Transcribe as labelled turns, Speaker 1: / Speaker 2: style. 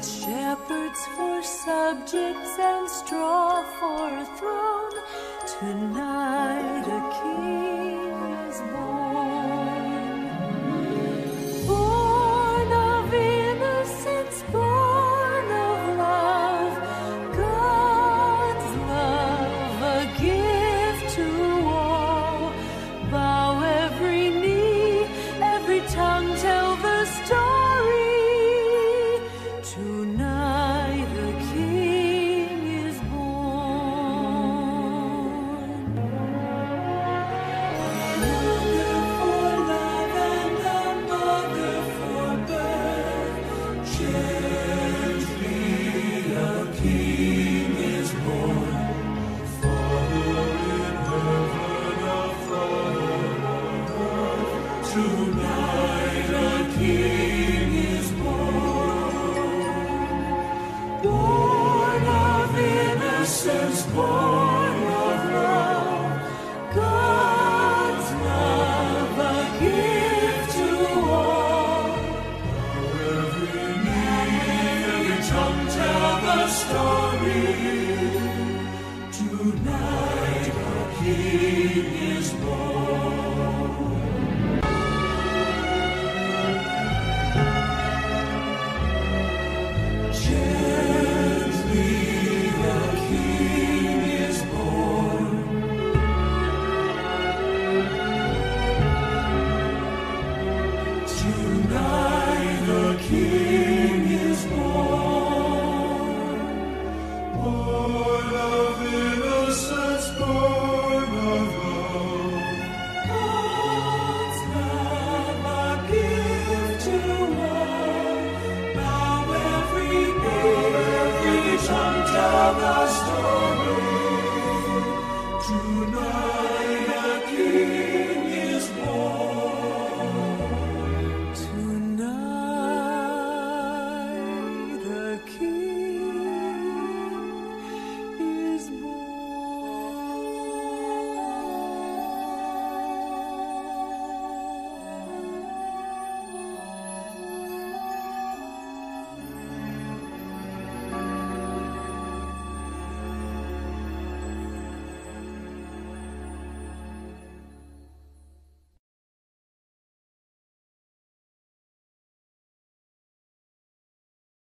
Speaker 1: with shepherds for subjects and straw for a throne. Tonight a king is born, born of innocence, born of love, God's love, a gift to all. Bow every knee, every tongue tell the story. Tonight a king is born. A mother for love and a mother for birth. Gently a king is born. Father in heaven, a father on earth. Tonight a king is born, born of innocence, born of love, God's love, a gift to all. Every knee, every tongue tell the story. Tonight a king is born. Gently a king is born. Tonight a king is born, born of innocence, born of love, God's love, a gift to all. Now every tongue tell the story.